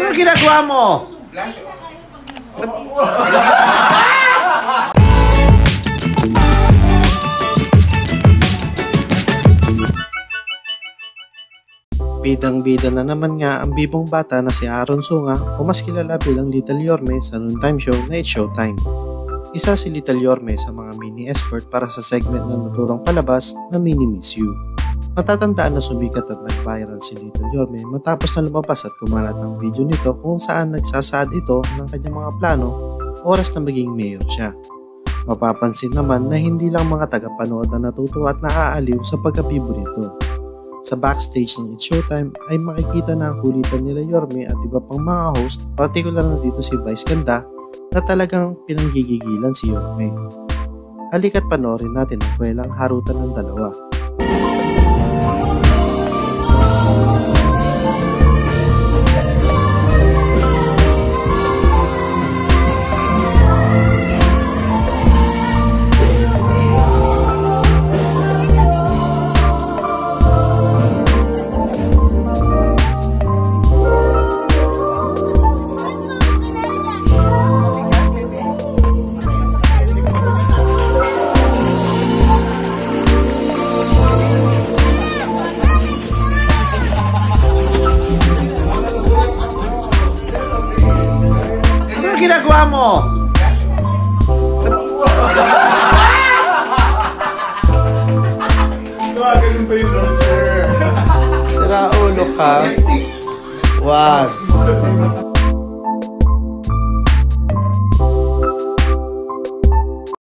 Ano ginagawa mo? Bidang-bida na naman nga ang bibong bata na si Aaron Sunga o mas kilala bilang Little Yorme sa noontime show na It's Showtime. Isa si Little Yorme sa mga mini escort para sa segment na naturang palabas na Mini Miss You. Matatandaan na sumikat at nag-viral si Little Yorme matapos na lumabas at kumalat ang video nito kung saan nagsasaad ito ng kanyang mga plano oras na maging mayor siya. Mapapansin naman na hindi lang mga tagapanood na natutuwa at naaaliw sa pagkabibo nito. Sa backstage ng It's Showtime ay makikita na ang kulitan nila Yorme at iba pang mga host, partikular na dito si Vice Ganda na talagang pinanggigigilan si Yorme. Halika't panoorin natin ang kwelang harutan ng dalawa. Ano ginagawa mo? Ganun pa yung browser. Sira ulo ka. Wag.